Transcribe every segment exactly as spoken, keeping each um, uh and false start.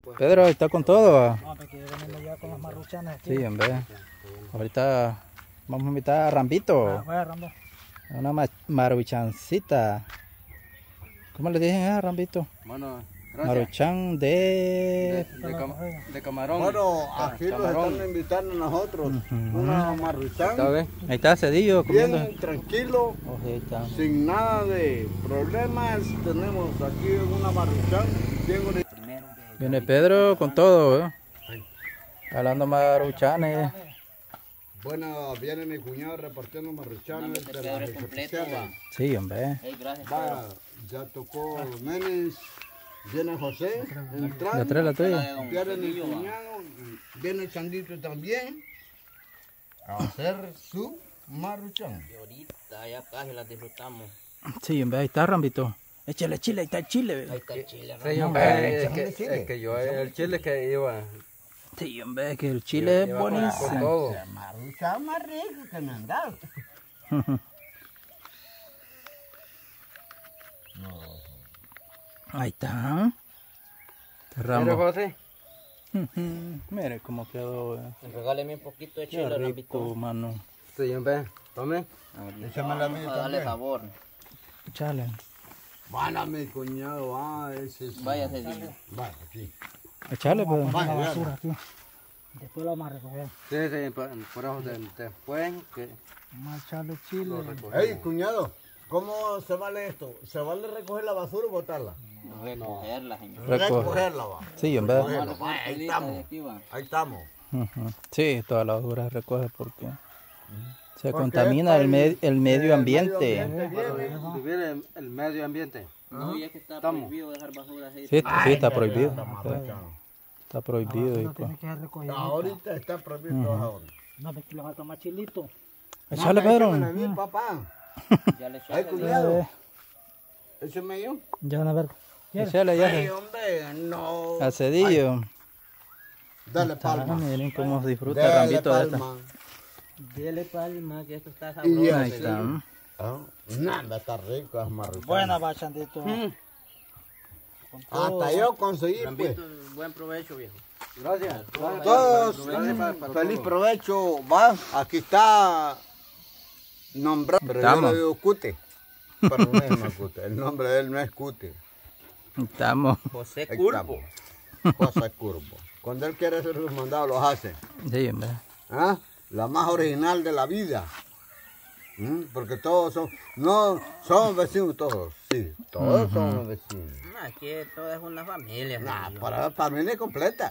Pedro, está con todo. No, porque venimos ya con los marruchanes aquí. Sí, hombre. Ahorita vamos a invitar a Rambito. Vaya, Rambo. Una ma maruchancita. ¿Cómo le dicen a Rambito? Bueno, gracias. Maruchan de... De, de, cam de camarón. Bueno, Ah, aquí nos camarón. están invitando a nosotros. Ujú. Una marruchán. ¿Está bien? Ahí está Cedillo comiendo. Bien tranquilo, Oh, ahí está. sin nada de problemas. Tenemos aquí una marruchán. Bien bonita. Viene Pedro con todo, ¿eh? Hablando maruchanes. Bueno, viene mi cuñado repartiendo marruchanes de la reserva. Sí, hombre. Va, ya tocó Menes. Viene José, entrando. La trae la tuya. Viene mi cuñado. y Viene el Changuito también. A hacer su marruchán. Y ahorita ya casi las disfrutamos. Sí, hombre, ahí está Rambito. Échale chile, ahí está el chile. Ahí ¿ve? está el chile. Sí, hombre, es que, es que yo, el chile que iba Sí, hombre, que el chile es iba con- con buenísimo. todo. La marruchán más rica que me han dado. Ahí está. Este Mira, Rambo. José. Mire cómo quedó. eh. Regáleme un poquito de Qué chile, rico, Rambito. mano. Sí, hombre, tome. Échame la mía Vamos a darle también. sabor. Chale. Van a mi cuñado, ah, ese es. Vaya, Cedillo. Vaya, aquí. Echale, pues. Vaya, La vaya. basura aquí. Después lo vamos a recoger. Sí, sí, por, por eso de- después que Vamos a echarle chile. lo recogemos. Hey, cuñado, ¿cómo se vale esto? ¿Se vale recoger la basura o botarla? Recogerla, señor. Recoge. Recogerla, va. Sí, hombre. Vamos a Bueno, recoger ahí todita de estamos. aquí, va. Ahí estamos. Ujú. Sí, toda la basura recoge porque se Porque contamina es el, para me- el medio el ambiente. medio ambiente Para viene. vivir en el medio ambiente. No, y es que está Estamos. prohibido dejar basura así. Sí, sí, está prohibido. La marruchán. Está prohibido. y No pues. tiene que ser recogida. Ahorita está prohibido ahora. No, me le falta más chilito. Échale, Pedro. Échame a mí, papá. Ya le Ay, echó. cuñado. Eh, Échame yo. Ya van a ver. Échale ya. Ay, hombre, no. A Cedillo. Dale Ah, palma. miren cómo disfruta Dale Rambito de esta. palma. Dele palma, que esto está Y sabroso. ya Ahí está. Ah, nada, está rico, es marruchán. Buena, va, Chandito. Con todo. Hasta yo conseguí, pues. Rambito, buen provecho, viejo. Gracias. Todos, Gracias para- para feliz todo. provecho, va, aquí está nombrado, pero yo Estamos. le digo Cute, pero no es más Cute, el nombre de él no es Cute, Estamos. José ahí Culpo. estamos, José Curvo, cuando él quiere hacer sus mandados los hace, Sí, hombre. ¿ah? La más original de la vida, ¿Mm? Porque todos son, no, somos vecinos todos, sí, todos somos vecinos, No, aquí todo es una familia. nah, Cedillo. para la familia completa,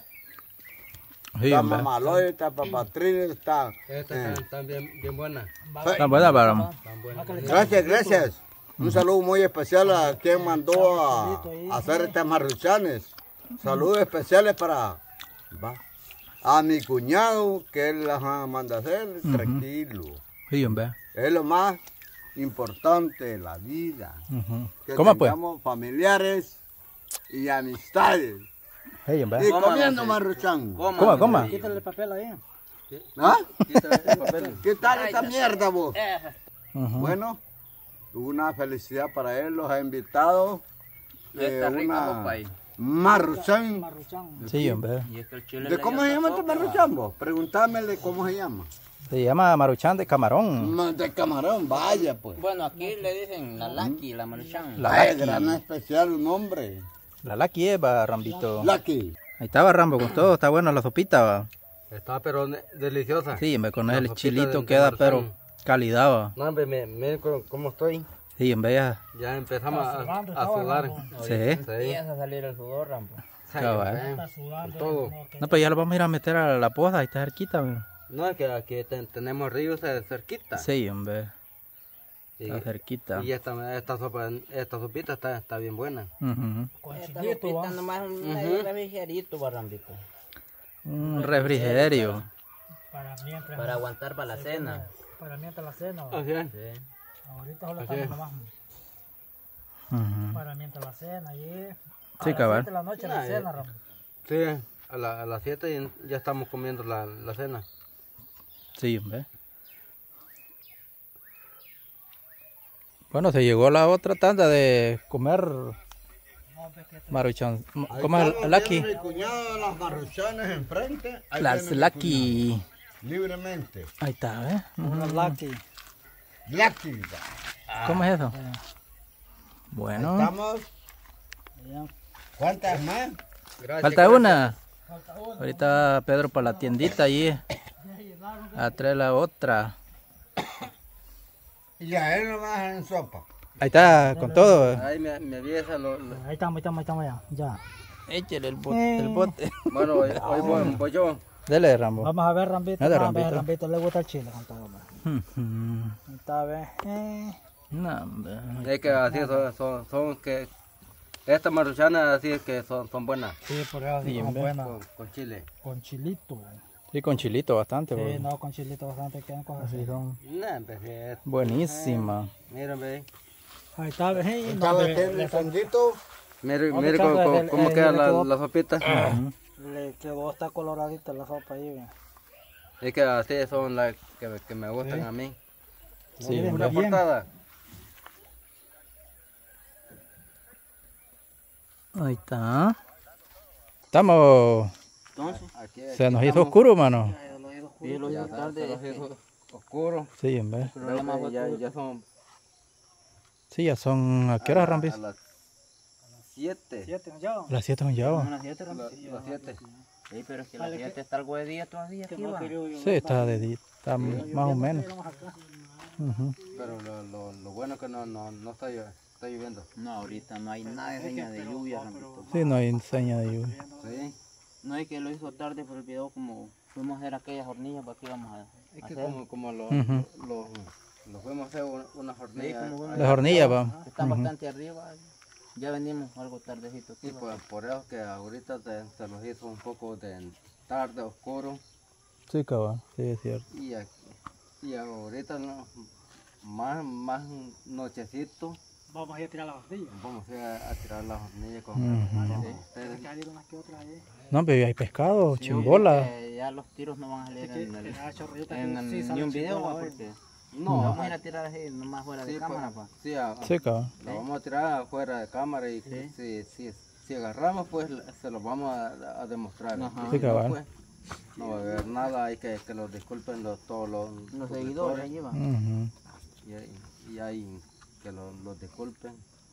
Sí, está hombre. Mamá Loy, está Papá Trini, está... Estas eh, están, están bien, bien buenas. Está buena, para. Están buenas. Gracias, gracias. Un saludo muy especial a quien mandó a, a hacer estas marruchanes. Saludos especiales para va, a mi cuñado que él las manda a hacer, tranquilo. Sí, hombre. Es lo más importante de la vida. Ujú. Que ¿Cómo pues? tengamos familiares y amistades. Sí, Y hombre. Coma, comiendo don marruchán. Coma, Coma, don coma. Cedillo. Quítale el papel ahí. ¿Ah? Quita el papel. ¿Qué tal esta mierda vos? Eh, Ujú. Bueno, una felicidad para él, los ha invitado. Está rico, una papay. marruchán. Marruchán. Sí, hombre. Y es que el chile ¿De le cómo dio se llama este toque, va. marruchán vos? Preguntámele cómo se llama. Se llama maruchan de camarón. Ma- De camarón, vaya pues. Bueno, aquí le dicen la Lucky, la Maruchan. La Ay, Lucky. gran especial un nombre. La Lucky es, va, Rambito. Lucky. Ahí estaba Rambo con todo. Está buena la sopita, va. Está pero ne- deliciosa. Sí, hombre, con La el sopita chilito de- queda, de pero maruchan. calidad, va. No, hombre, me- miren cómo, cómo estoy. Sí, en vez Ya empezamos a, sudando, a estaba sudar. Rambo. Sí. Empieza a salir el sudor, Rambo. Ay, Cabal. hombre, Está sudando. todo. no, que- No, pues ya lo vamos a ir a meter a la poza. Ahí está cerquita, mira. No, es que aquí ten- tenemos ríos eh, cerquita. Sí, hombre. Y, Está cerquita. y esta, esta, sopa, esta sopita está, está bien buena. Ujú. Con Esta chilito, sopita va. nomás un medio refrigerito, va, Rambito. Un refrigerio. Para mientras. Para aguantar para la cena. Para mientras la cena. va. Así es. Sí. Ahorita solo Así estamos es. nomás. Ujú. Para mientras la cena. Y Sí, cabal. de la noche la Ah, cena, eh. Rambo. Sí, a, la- a las siete ya estamos comiendo la, la cena. Sí, hombre. Bueno, se llegó la otra tanda de comer No, Maruchan. Ahí ¿Cómo es estamos Lucky? viendo mi cuñado, las marruchanes enfrente. Ahí Las viene mi Lucky. cuñado, libremente. Ahí está, ¿eh? Una Lucky. Lucky. ¿Cómo es eso? Ahí Bueno. estamos. ¿Cuántas más? Falta una. Ahorita Pedro para la tiendita allí. A traer la otra. Y a él nomás en sopa. Ahí está, con todo. Ahí me, me avisa lo, lo- Ahí estamos, ahí estamos, ahí estamos ya. Ya. Échale el bote. El bote. Bueno, hoy, hoy voy, voy yo. Dele, Rambo. Vamos a ver, Rambito. Nada, Vamos a ver, Rambito. Rambito le gusta el chile con todo. Ujú. Está bien. Eh. No, hombre. Es que así son, son, son que... Estas maruchanas así es que son, son buenas. Sí, por eso Sí, sí, como hombre. buena. Con, con chile. Con chilito. Sí, con chilito bastante. Sí, porque no, con chilito bastante quedan cosas así. así son. Nah, pues, eh, Buenísima. Miren, ve. Ahí está, ve. Hey, no, Estaba ve, el le, fondito. Mire, ¿Dónde mire está cómo, el- cómo- el- cómo el- queda el la, que- la sopita. Ujú. le quedó hasta coloradita la sopa ahí, ve. Es que así son las que, que me gustan Sí. a mí. Sí, Miren, Una hombre. bien. portada. Ahí está. Estamos. Entonces, Aquí, Se nos hizo estamos. oscuro, mano. sí, lo Ya hizo está, tarde. se los hizo oscuro. Sí, hombre. El problema Creo fue que ya, que- ya son Sí, ya son. ¿A qué hora, a, Rambis? a las siete. Siete, ¿no? Ya. Las siete son ya. ¿o? Unas siete, La- ¿no? Las siete. Sí, pero es que Vale, las siete está algo de día todavía aquí, va. Sí, está de día. Está más o menos. Ujú. Pero lo, lo, lo bueno es que no, no, no está, llo- está lloviendo. No, ahorita no hay nada de señal de lluvia, Rambito. Sí, no hay seña de lluvia. Sí. No es que lo hizo tarde por el video, como fuimos a hacer aquellas hornillas, ¿para qué íbamos a Es que hacer? como, como lo, Ujú. lo, lo fuimos a hacer una, una jornada. como fuimos- Las hornillas, va. Están Ujú. bastante arriba. Ya venimos algo tardecito aquí. Y va. pues por eso que ahorita se, se los hizo un poco de tarde, oscuro. Sí, cabal. Sí, es cierto. Y, aquí- y ahorita no, más, más nochecito Vamos a ir a tirar la bastilla. vamos a, ir a, a tirar las hornillas con, Ujú. con Sí. ustedes. Que hay unas que otras ahí. No, pero hay pescado, Sí, chimbola. porque ya los tiros no van a salir Es que en, el, la chorrillita en que el- sí ni sale un video, chimbola va, hoy. porque No, vamos a ir a tirar así nomás fuera de sí, cámara, pues, pa. sí, a- Sí, cabal. la vamos a tirar afuera de cámara y Sí. si, si, si agarramos pues se los vamos a, a demostrar. Ajá. Y Sí, si no, cabal. pues, no va a haber nada, hay que que los disculpen los, todos los, Los suscriptores. seguidores allí va. Ujú. Y, ahí- y ahí que los, los disculpen.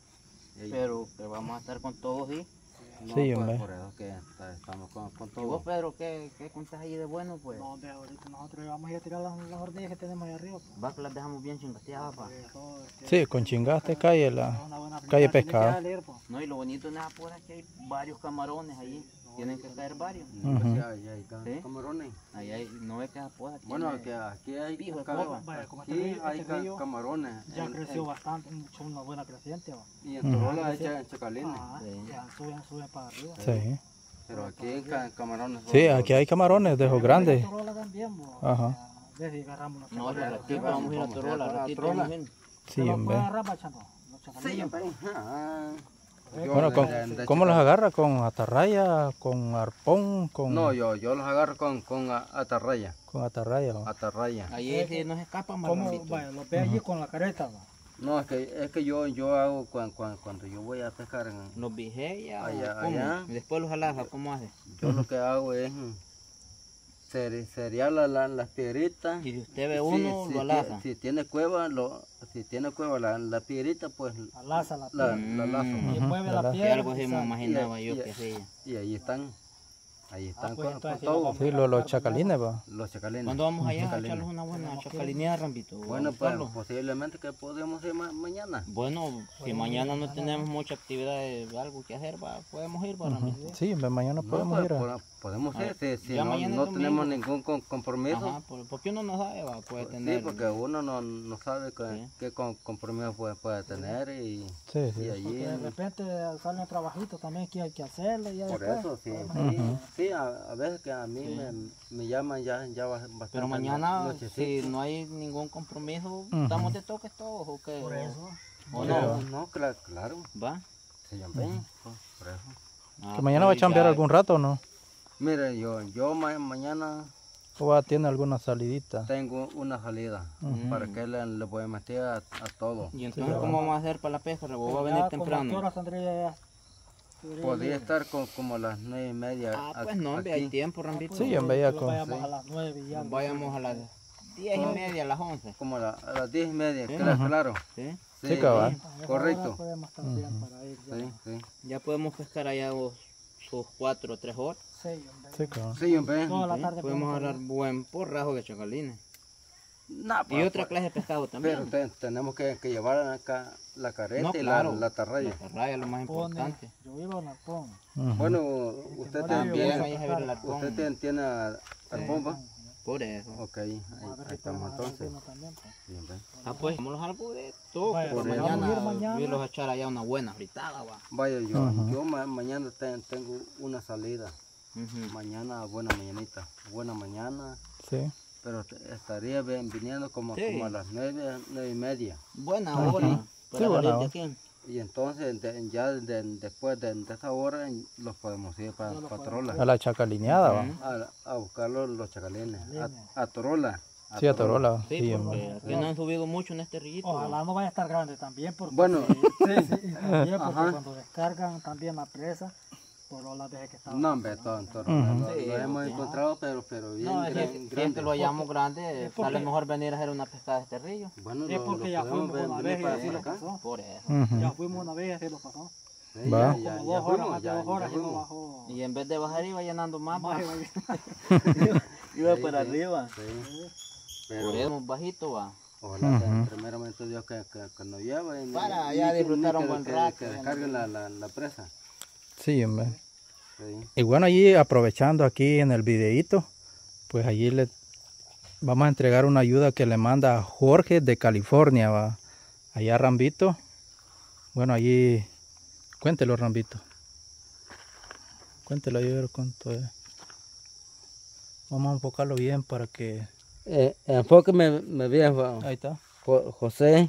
Y ahí- Pero que vamos a estar con todos y. no, Sí, pues, hombre. por eso que está- estamos con, con ¿Y vos, todo. Pedro, qué, qué cuentas ahí de bueno, pues? No, hombre, ahorita nosotros vamos a ir a tirar las, las hornillas que tenemos ahí arriba. pues. Va que las dejamos bien chingateadas, pa. Eh, todo, este, Sí, con chingaste calle la. una buena calle fritada, tiene que pescado. salir, pues. No, y lo bonito de esa pura es que hay varios camarones allí. Tienen que caer varios. No, pues, Ujú. sí, ahí hay ca- Sí. camarones. Ahí hay, no es que esa poda Bueno, tiene- que aquí hay, Pijo de ca- cueva. Vaya, como este aquí río- hay este ca- río camarones. Ya en- creció en- bastante, mucho, una buena creciente, va. y en Ujú. Torola hay cha- chacalines. Ah, Sí. ya suben, suben para arriba. Sí. Pero aquí en ca- camarones. Sí, son- aquí hay camarones de esos grandes. Torola también, bo. Ajá. Ya, desde agarramos los No, al chacalines. ratito vamos a ir a Vamos a Torola, al ir a ratito Torola. vamos a ir. Sí, ¿Se los hombre. pueden agarrar, Bachano? Los Sí, chacalines. hombre. Ah. Yo Bueno, de- con- de- de ¿cómo los chacal- agarra? ¿Con atarraya? ¿Con arpón? ¿Con, No, yo, yo los agarro con, con a- atarraya. con atarraya? ¿o? Atarraya. Ahí sí nos escapa más ¿Cómo? rapidito. Vaya, los ve allí con la careta, va. No, es que, es que yo, yo hago cuan- cuan- cuando yo voy a pescar, en- Los vigella, Allá, ¿cómo? allá. Y después los alaja, ¿cómo hace? yo lo que hago es mm, cere- cereal la, la- las piedritas. Y si usted ve Si- uno, si, lo ti- alaja. Si tiene cueva, lo, si tiene cueva la, la piedrita, pues Alaza la la, piedra. la lazo. Mm. Y Ujú, mueve la la laza. Que piedra. algo así y me sale. imaginaba y- yo y- que hacía. Y ahí están. Ahí están Ah, pues, con, con entonces sí todo. lo vamos Sí, lo- los chacalines, va. Los chacalines. ¿Cuándo vamos allá a Chacalines. echarles una buena Tenemos que ir. chacalinera, Rambito? Bueno, pues Carlos? posiblemente que podemos ir ma- mañana. Bueno, si mañana no tenemos mucha actividad de algo que hacer, va, podemos ir, va, Rambito. Sí, hombre, mañana No, podemos pues, ir a... po- podemos Ah, ir si, si ya no, mañana es no domingo. tenemos ningún com- compromiso. Ajá, por- porque uno no sabe, va, puede Sí, tener. porque uno no, no sabe qué, Sí. qué com- compromiso puede, puede tener y, Sí, y sí. allí. Porque de repente sale un trabajito también que hay que hacerle. Y ya Por después, eso, sí. podemos ir. Sí, sí, a, a veces que a mí Sí. me, me llaman ya, ya ba- bastante. Pero mañana, si nochecito. no hay ningún compromiso, Ujú. estamos de toques todos, ¿o qué? Por eso. ¿O No, no? no, claro, claro. ¿Va? Se llaman, pues, por eso. Ah, ¿Que mañana va a pues chambear ya- algún rato o no? Mire, yo, yo ma- mañana ¿O va, tiene alguna salidita? tengo una salida Ujú. para que le, le voy a meter a, a todo. ¿Y entonces cómo vamos a hacer para la pesca? ¿Vos va a venir Ya, ¿como a qué temprano? horas tendría ya? Podría estar con, como a las nueve y media. Ah, a- pues no, hombre, hay aquí. tiempo, Rambito. Sí, hombre, ya con... Vayamos a las nueve y ya. Nos vayamos a las diez y media, a las once. Como a, la- a las diez y media, Sí. cla- Ajá. claro. ¿Sí? Sí, cabal. A esa correcto. hora podemos estar bien para ir ya. Sí, sí. Ya podemos pescar allá vos, sus cuatro o tres horas. Sí, hombre. Sí, cabrón. Sí, hombre. Toda la ¿sí? tarde Podemos podemos agarrar buen porrajo de chacalines. No, Y pa- otra pa- clase de pescado Pero también. te- tenemos que, que llevar acá la careta No, y claro. la, la tarraya. La raya es lo más pone. importante. Yo vivo en Arpón. Ujú. Bueno, usted no le también, digo, ahí se ve el arpón. usted tiene, tiene a- arpón, ¿va? Por eso. Ok, ahí, A ver ahí si estamos podemos agarrar entonces. uno también, pues. Sí, hombre. Ah, pues, vámonos algo de todo. Vaya, Por pues, mañana, vamos a ir mañana. irlos a echar allá una buena fritada, va. Vaya, yo, Ajá. yo ma- mañana te- tengo una salida. Ujú. Mañana, buena mañanita. Buena mañana. Sí. Pero te- estaría ven- viniendo como, Sí. como a las nueve, nueve y media. Buena Ajá. hora. Sí, Para buena salir de hora. aquí. Y entonces de- ya de- después de, de esa hora los podemos ir para Ya lo Torola. A la chacalineada, va. Ujú. A, a buscar los, los chacalines. A, a Torola. Sí, a Torola. Sí, Sí, porque hombre. aquí no han subido mucho en este rillito. Ojalá no vaya a estar grande también porque, Bueno, sí, sí, y también porque Ajá. cuando descargan también la presa, por las veces que estaba. No, hombre, todo en Torola. Ujú. Lo, Sí, lo hemos sí. encontrado, pero, pero bien No, es gran- que, si es grande. que lo hallamos grande, Es porque- sale mejor venir a hacer una pescada de este rillo. Bueno, Es lo, porque lo ya podemos fuimos ven- una venir vez y para, así para lo acá. pasó. Por eso. Ujú. Ya fuimos una vez y así lo pasó. Sí, Va. ya, Como ya, dos ya horas, fuimos, más de ya, dos ya horas y no fuimos. bajó. Y en vez de bajar iba llenando más, Más va. iba ahí. iba Sí, para sí. arriba. Sí. Por Pero eso bajito va. ojalá que Ujú. primeramente Dios que, que, que nos lleve. y- Para y ya que- disfrutar que- un buen que- rato, Que ya descarguen no- la, la, la presa. Sí, hombre. Sí. Y bueno, allí aprovechando aquí en el videíto, pues allí le vamos a entregar una ayuda que le manda Jorge de California, va. Allá Rambito. Bueno, allí, cuéntelo Rambito. Cuéntelo ahí a ver cuánto es. Vamos a enfocarlo bien para que... Eh, enfóqueme me bien, va. Ahí está. Jo- José,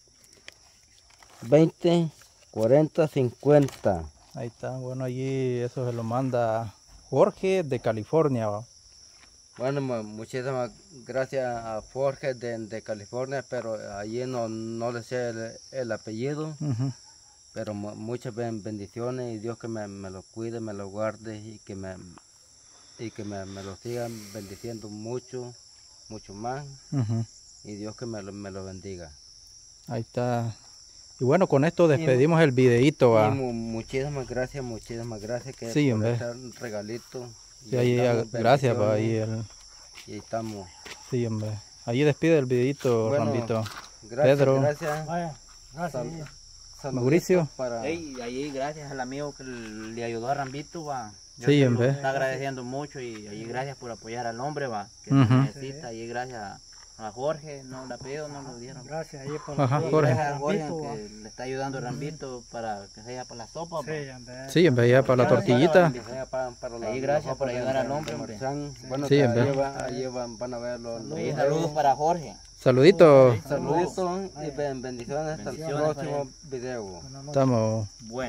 veinte, cuarenta, cincuenta. Ahí está. Bueno, allí eso se lo manda Jorge de California, va. Bueno, mu- muchísimas gracias a Jorge de, de California, pero allí no, no le sé el, el apellido, Ujú. pero mu- muchas ben- bendiciones y Dios que me, me lo cuide, me lo guarde y que me, y que me, me lo sigan bendiciendo mucho, mucho más Ujú. y Dios que me lo, me lo bendiga. Ahí está. Y bueno, con esto despedimos el videíto, va. Y mu- muchísimas gracias, muchísimas gracias que Sí, por hombre. este regalito. Sí, ahí, damos gracias, va. Ahí bendiciones el... Y estamos. Sí, hombre. Allí despide el videito, Bueno, Rambito. Gracias, Pedro. gracias. Vaya, gracias. Sal- sí. saluditos Mauricio. Para... Ey, ahí gracias al amigo que le ayudó a Rambito, va. Yo Sí, se lo hombre. está agradeciendo mucho y ahí gracias por apoyar al hombre, va. Que Ujú. necesita. Y gracias a, a Jorge, no le apellido, no lo dieron. Gracias ahí por Ajá, la ayuda. Jorge. Gracias a Jorge Rambito, va. que le está ayudando a Rambito para que sea para la sopa. va. Sí, hombre. Sí, hombre, ya para la Gracias, tortillita. Bendiciones para- para la- Ahí la gracias ropa por de- ayudar al de- hombre, de hombre. Marzán. Bueno, Sí, que hombre. ahí, va- ahí van, van a ver los, los Oye, videos. saludos para Jorge. Saluditos. Saluditos y ben- bendiciones hasta el Bendiciones para próximo video. Buenas noches. Estamos. Bueno.